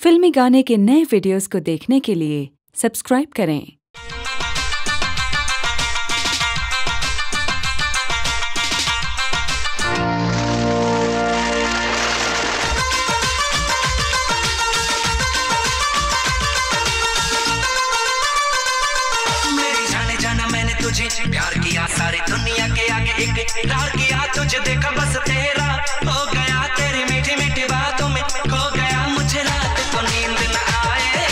फिल्मी गाने के नए वीडियोस को देखने के लिए सब्सक्राइब करें। मेरी जाने जाना मैंने तुझे प्यार किया, सारी दुनिया के आगे इकरार किया, तुझे देखा बस तेरा हो गया, तेरी मीठी मीठी बातों में खो गया, मुझे रात को नींद न आए,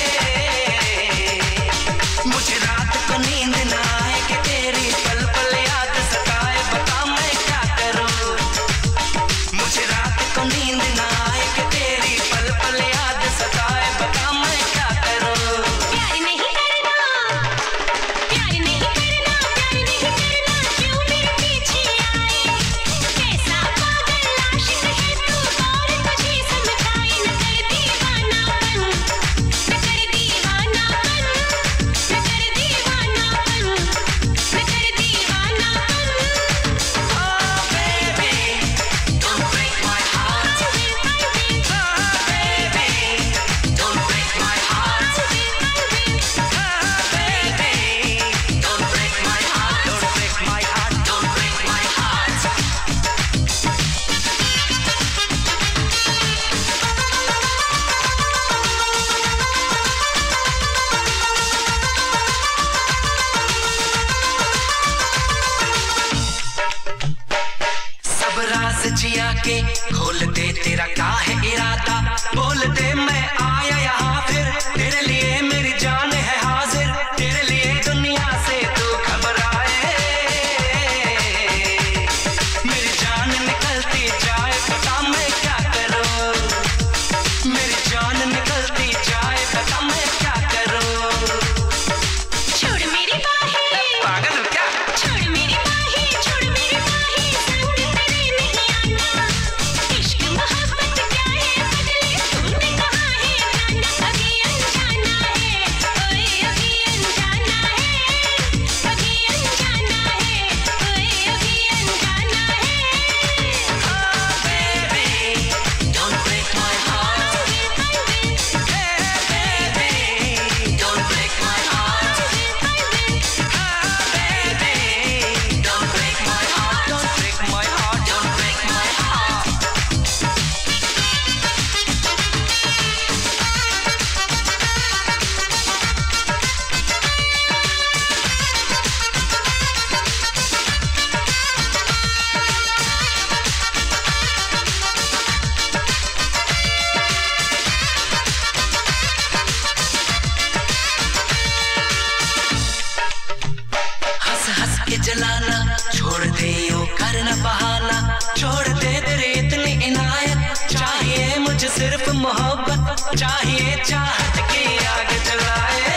मुझे रात को नींद न आए कि तेरी पल पल याद सताए, बता मैं क्या करूं, मुझे रात को नींद न आए कि तेरी पल पल याद सताए, बता मैं क्या करूं। प्यार नहीं करना, प्यार नहीं करना, प्यार नहीं करना, क्यों मेरे पीछे आए, कैसा पागल आशिक है तू, और तुझे समझाए, न कर दीवानापन, न कर दीवानापन, न कर दीवानापन, न कर दीवानापन। Oh baby, don't break my heart. Oh baby, don't break my heart. Oh baby, don't break my heart. Don't break my heart. Don't break my heart. सब राज जिया के खोल दे, तेरा क्या है इरादा, बोल दे मैं आया यहाँ फिर, तेरे लिए मेरी जान है हाजिर, तेरे लिए दुनिया से तू घबराए, मेरी जान निकलती जाए, बता मैं क्या करूं, मेरी जान निकलती जाए, बता मैं क्या करूं। छोड़ मेरी बाहें, पागल हो क्या? छोड़ मेरी बाहें, छोड़ मेरी बाहें, संग तेरे नहीं आना, इश्क मोहब्बत क्या है बदले, तूने कहा है जाना, अभी अनजाना है, ओए अभी अनजाना है, अभी अनजाना है, ओए अभी अनजाना है। Oh baby, don't break my heart. Hey baby, don't break my heart. Baby, don't break my heart. Don't break my heart. Don't break my heart. हंस हंस के जलाना छोड़ दे, यूं करना बहाना छोड़ दे, तेरी इतनी इनायत, चाहिए मुझे सिर्फ मोहब्बत, चाहिए चाहत की आग जलाए,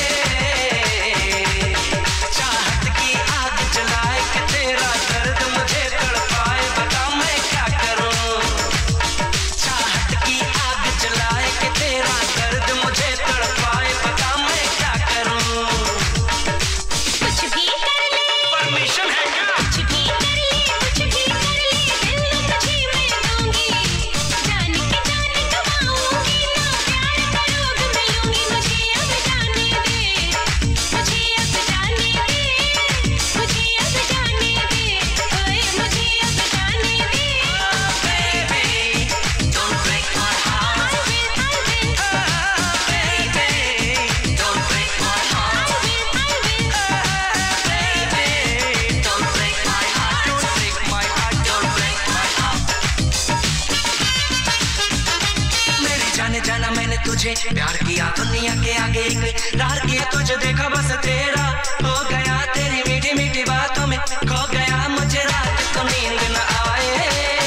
चाहत की आग जलाए कि तेरा दर्द मुझे तड़पाए, बता मैं क्या करूं, चाहत की आग जलाए कि तेरा दर्द मुझे तड़पाए, बता मैं क्या करूं। कुछ भी कर ले, परमिशन है क्या? कुछ भी कर ले, कुछ भी कर ले, दिल तुझे मैं दूंगी, जान के जान गवाऊंगी ना, प्यार का रोग मैं लूंगी, मुझे अब जाने दे, मुझे अब जाने दे, मुझे अब जाने दे, ओए मुझे अब जाने दे। Baby, don't break my heart. Baby, don't break my heart. Baby, don't break my heart. Don't break my heart. Don't break my heart. मेरी जाने जाना मैंने तुझे प्यार किया, दुनिया के आगे इकरार किया, तुझे देखा बस तेरा हो गया, तेरी मीठी मीठी बातों में खो गया, मुझे रात को नींद न आए,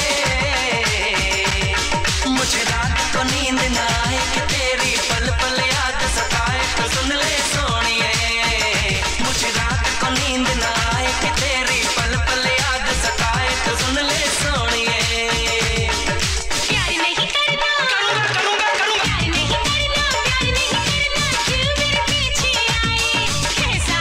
मुझे रात को नींद न आए कि तेरी पल पल याद सताए, तो सुन ले सोनिए, मुझे रात को नींद न आए कि तेरी पल पल याद सताए, तो सुन ले सोनिए। प्यार नहीं करना, करूंगा करूंगा करूंगा। प्यार नहीं करना, प्यार नहीं करना, क्यों मेरे पीछे आए, कैसा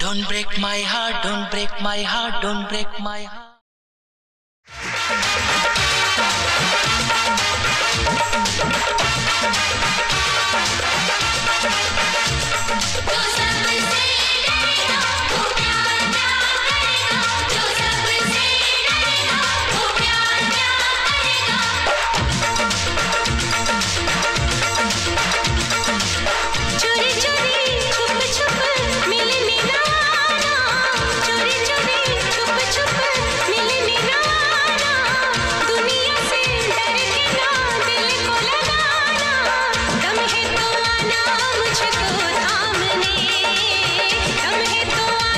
Don't break my heart, don't break my heart, don't break my heart. जो सबसे डरेगा वो प्यार क्या करेगा, जो सबसे डरेगा वो प्यार क्या करेगा। चोरी चोरी छुप छुप मिले मेरा आना, चोरी चोरी छुप छुप मिले मेरा आना, दुनिया से डर के ना दिल को लगाना, दम है तो आना मुझको थामने, दम है तो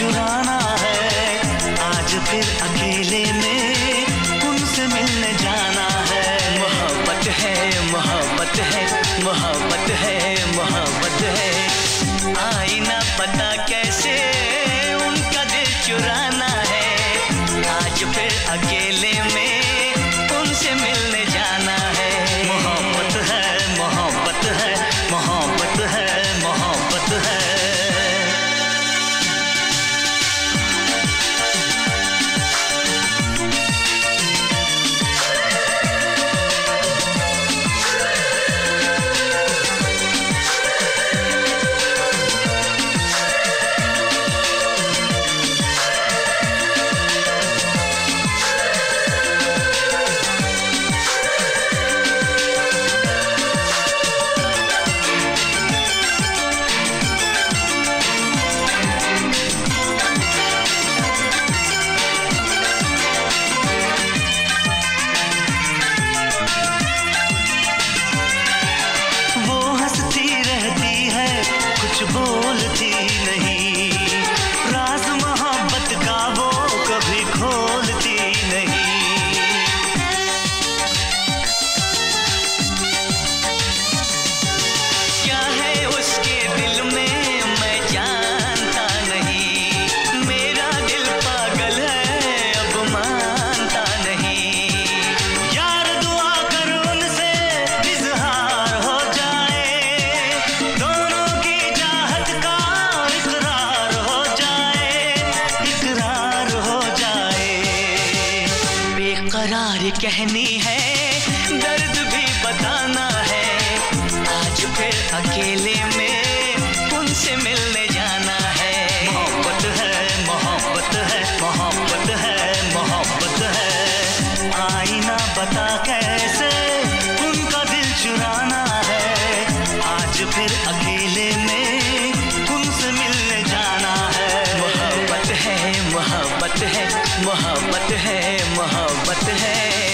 चुराना है, आज फिर अकेले में उनसे मिलने जाना है। मोहब्बत है, मोहब्बत है, मोहब्बत है, मोहब्बत है। आई ना पता कैसे उनका दिल चुराना है, आज फिर अकेले में उनसे मिलने जाना है। मोहब्बत है, मोहब्बत है, मोहब्बत है, मोहब्बत है। बोलती नहीं, राज मोहब्बत का वो कभी खोलती नहीं। क्या है उसके दिल में मैं जानता नहीं, मेरा दिल पागल है अब मानता नहीं। यार दुआ कर उनसे इजहार हो जाए, दोनों की करार कहनी है, दर्द भी बताना है, आज फिर अकेले में उनसे मिलने जाना है। मोहब्बत है, मोहब्बत है, मोहब्बत है, मोहब्बत है। आई ना बता कैसे उनका दिल चुराना है, आज फिर अकेले में उनसे मिलने जाना है। मोहब्बत है, मोहब्बत है, मोहब्बत है, मोहब्बत है।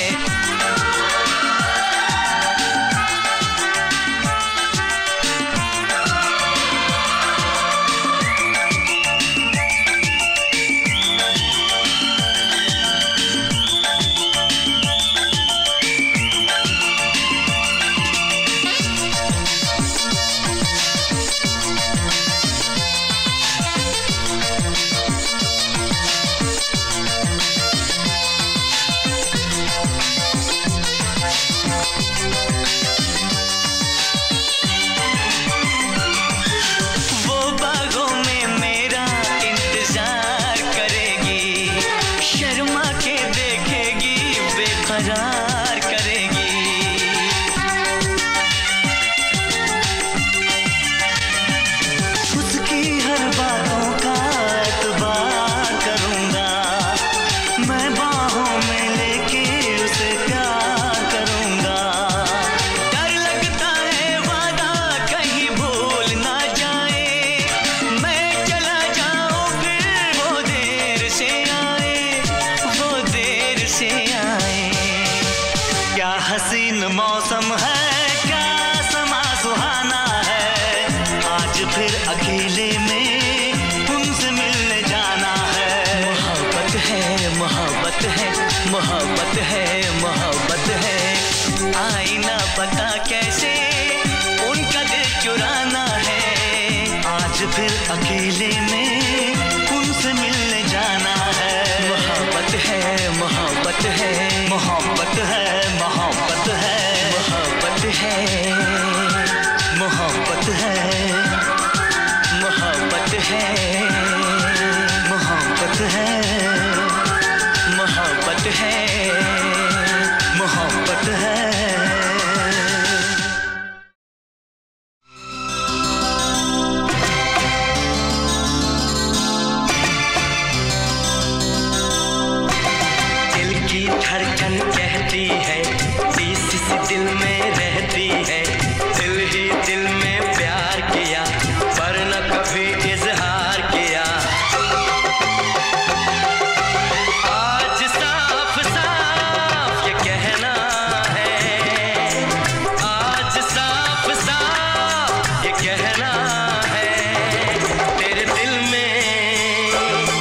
करार करेगी, उसकी हर बातों का एतबार करूंगा, मैं बाहों में लेके उसे प्यार करूंगा। डर लगता है वादा कहीं भूल ना जाए, मैं चला जाऊं फिर वो देर से आए, वो देर से आए। क्या हसीन मौसम है, क्या समा सुहाना है, आज फिर अकेले में उनसे मिलने जाना है। मोहब्बत है, मोहब्बत है, मोहब्बत है, मोहब्बत है। आई ना पता कैसे उनका दिल चुराना है, आज फिर अकेले में उनसे मिलने जाना है। मोहब्बत है, मोहब्बत है, मोहब्बत है, मोहब्बत है, मोहब्बत है, मोहब्बत है, मोहब्बत है, मोहब्बत है, मोहब्बत है, मोहब्बत है। धड़कन कहती है, बीस सी दिल में रहती है, दिल ही दिल में प्यार किया पर न कभी इजहार किया। आज साफ साफ ये कहना है, आज साफ साफ ये कहना है, तेरे दिल में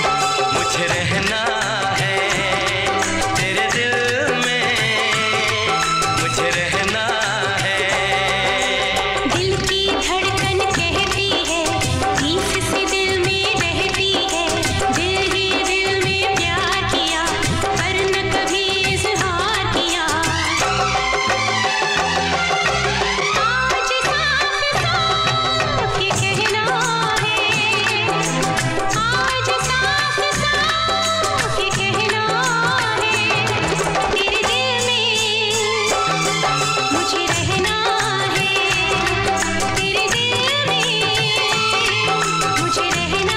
रहना है, तेरे दिल में मुझे रहना है। दिल की धड़कन कहती है, धीस सी दिल में रहती है, दिल ही दिल में प्यार किया पर न कभी इजहार किया। आज साफ साफ ये कहना है, आज साफ साफ ये कहना है, तेरे दिल में मुझे रहना है, तेरे दिल में मुझे रहना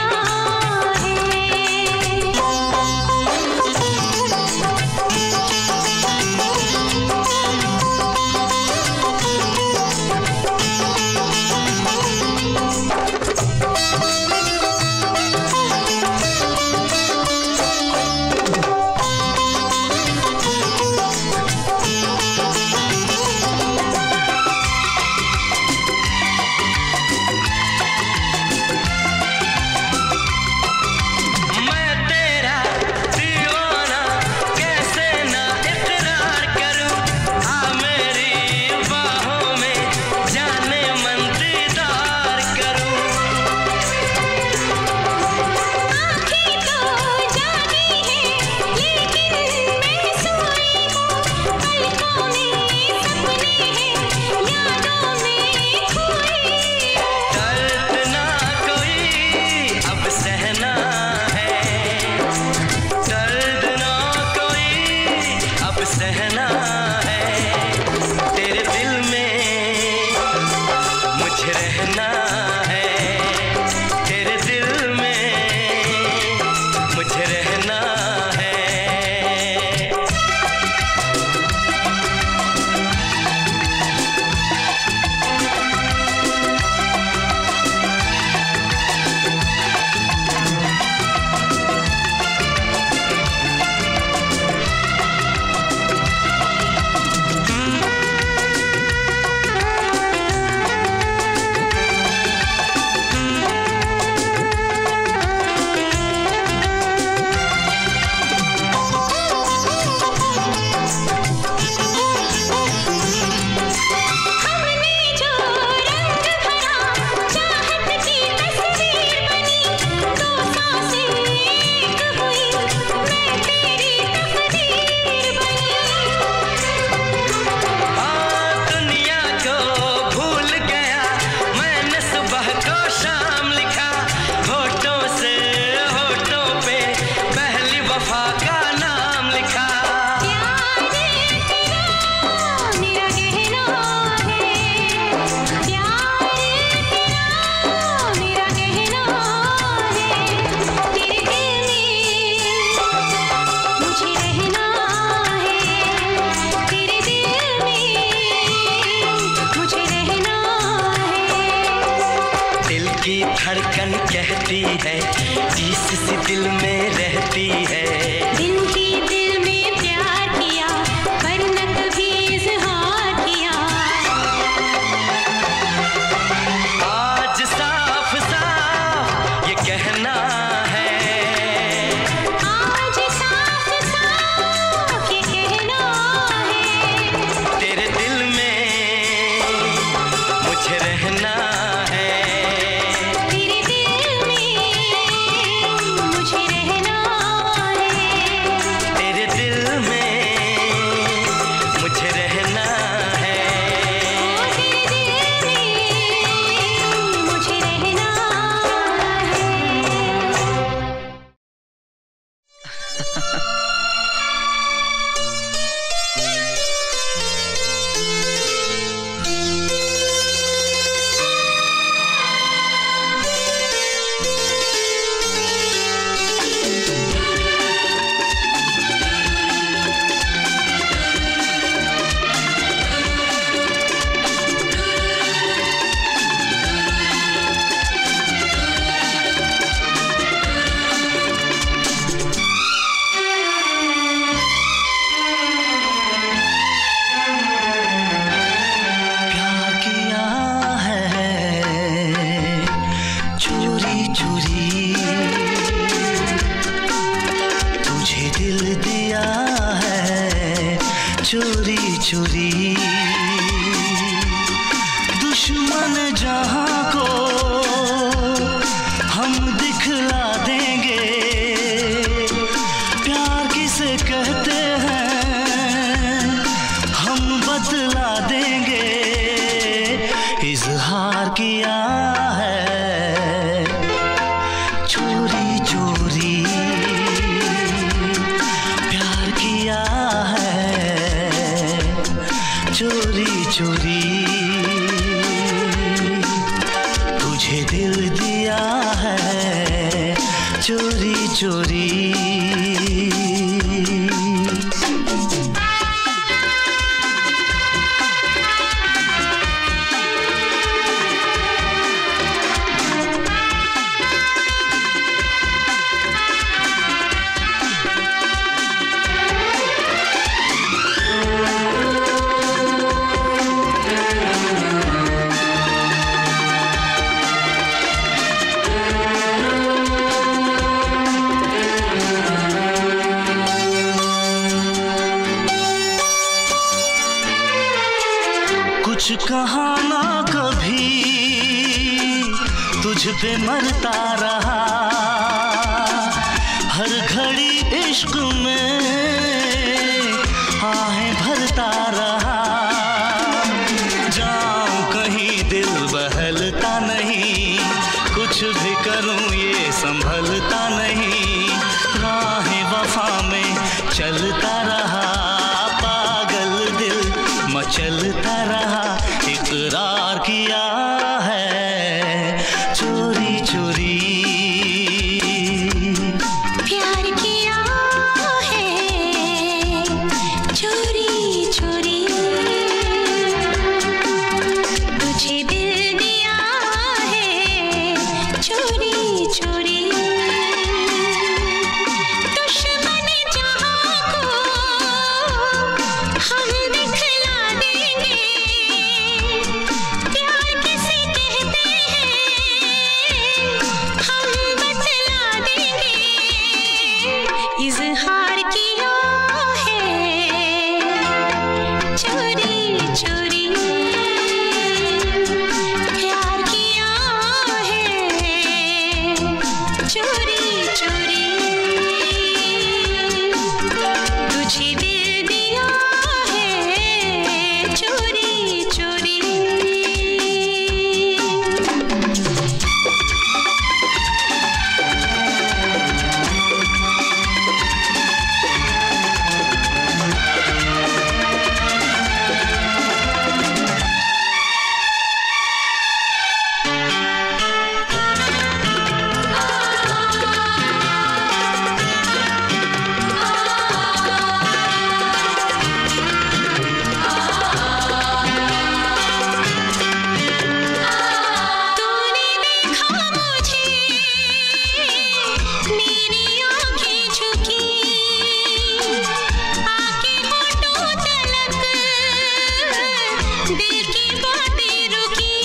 मैं तेरा दीवाना कैसे ना इकरार करूं, आ मेरी बाहों में जाने मन दीदार करूं। आँखें तो जागी हैं लेकिन मैं सोई हूँ, पलकों में सपने हैं, यादों में खोई हूँ। दर्द ना कोई अब सहना है, दर्द ना कोई अब सहना है, तेरे दिल में मुझे रहना है, तेरे दिल में मुझे रहना है। हमने जो रंग भरा चाहत की तस्वीर बनी, दो सांसें एक हुई, मैं तेरी तकदीर बनी। दुनिया को भूल गया मैंने, सुबह को शाम लिखा, होठों से होठों पे पहली वफा का नाम लिखा। प्यार तेरा मेरा कहना है, प्यार तेरा मेरा कहना है, तेरे दिल में मुझे रहना है, तेरे दिल में मुझे रहना है। दिल की धड़कन कहती है, जिस सी दिल में रहती है, दिल ही दिल में प्यार किया पर न कभी इजहार किया। आज साफ साफ ये कहना है, आज साफ साफ ये कहना है, तेरे दिल में मुझे रहना है, तेरे दिल में मुझे रहना है, तेरे दिल में मुझे रहना है। ओ तेरे दिल में मुझे रहना है। चोरी चोरी दुश्मन जहां को हम दिखला देंगे प्यार किसे कहते हैं हम बतला देंगे इजहार किया है चोरी चोरी प्यार किया है चोरी चोरी तुझे दिल दिया है चोरी चोरी कुछ कहा ना कभी तुझ पे मरता रहा हर घड़ी इश्क में आहें भरता रहा जाऊं कहीं दिल बहलता नहीं कुछ भी करूं ये संभलता नहीं राहें वफा में चलता रहा पागल दिल मचलता रहा इकरार किया है चोरी चोरी प्यार किया है चोरी चोरी तुझे दिल दिया है चोरी चोरी दुश्मन जहां को हम दिखला देंगे प्यार किसे कहते हैं हम बतला देंगे इजहार किया है चोरी चोरी प्यार किया है चोरी चोरी तुझे दिल दिया है चोरी चोरी तूने देखा मुझे मेरी आंखें झुकी आके होठों तलक दिल की बातें रुकी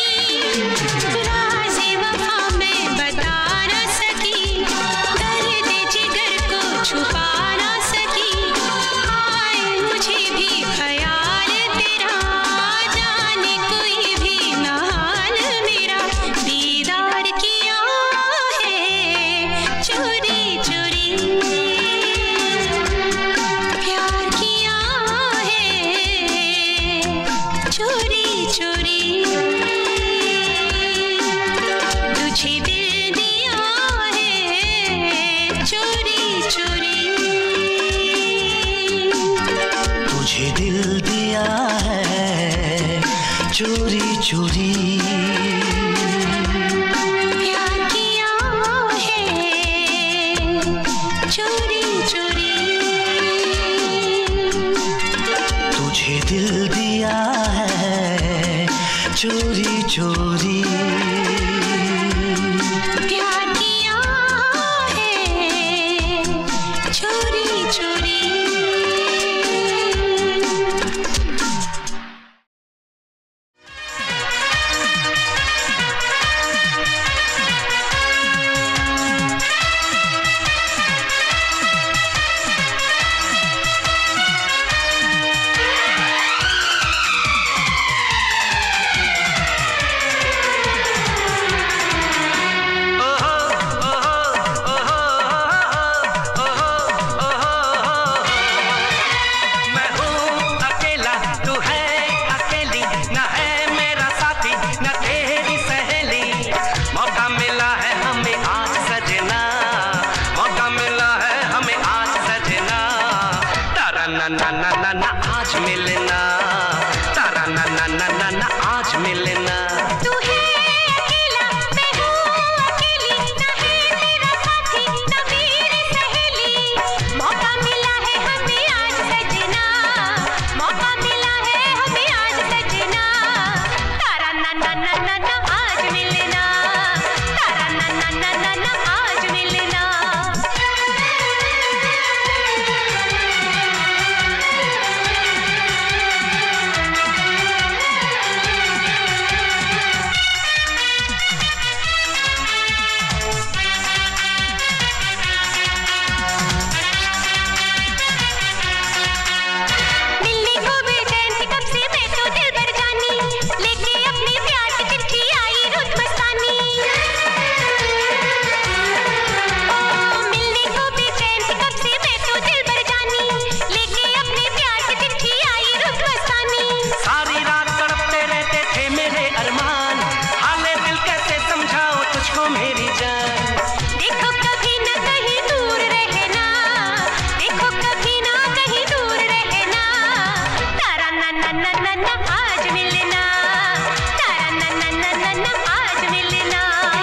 राज़े वफा में बता न सकी दर्द जिगर को छुपा न सकी आए मुझे भी ख्याल तेरा जाने कोई भी ना हाल मेरा दीदार किया है चोरी चोरी प्यार किया है चोरी चोरी तुझे दिल दिया है चोरी चोरी तुझे दिल दिया है चोरी चोरी प्यार किया है चोरी चोरी तुझे दिल दिया है चोरी चोरी प्यार किया है चोरी चोरी ना ना ना ना ना आज मिलना, तारा ना ना ना ना ना आज मिलना। तू है अकेला, मैं हूँ अकेली, ना है मेरा साथी, ना मेरी सहेली। मौका मिला है हमें आज सजना, मौका मिला है हमें आज सजना। तारा ना ना ना ना ना आज मिलना, तारा ना ना ना ना ना आज मिलना। मिलने को बेचैन थी कब से मैं तो दिल भर जानी, लेके अपने प्यार की चिट्ठी आई रुत मस्तानी। ओ मिलने को बेचैन थी कब से मैं तो दिल भर जानी, लेके अपने प्यार की चिट्ठी आई रुत मस्तानी। सारी रात तड़पते रहते थे मेरे अरमान, हाले दिल कैसे समझाओ तुझको मेरी जान। देखो कभी ना कहीं दूर रहना, देखो कभी ना कहीं दूर रहना। तारा ना ना ना ना ना आज मिलना, तारा ना ना ना ना ना आज मिलना।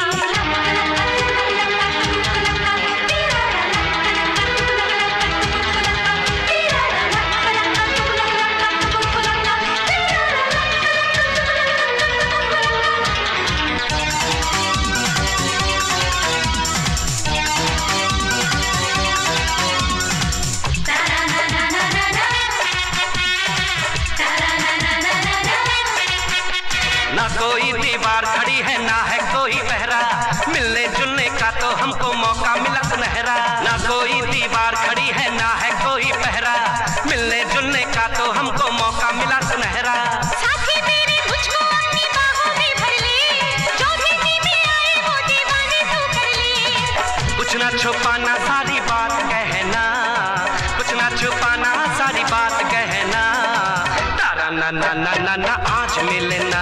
ना कोई दीवार खड़ी है ना है कोई पहरा, मिलने जुलने का तो हमको मौका मिला सुनहरा। ना कोई दीवार खड़ी है ना है कोई पहरा, मिलने जुलने का तो हमको मौका मिला सुनहरा। साथी मेरे मुझको अपनी बाहों में भर ले, जो भी दिल में आए वो दीवाने तू कर ले। कुछ ना छुपाना सारी बात कहना, कुछ ना छुपाना सारी बात कहना। तारा ना ना ना ना ना आज मिलना,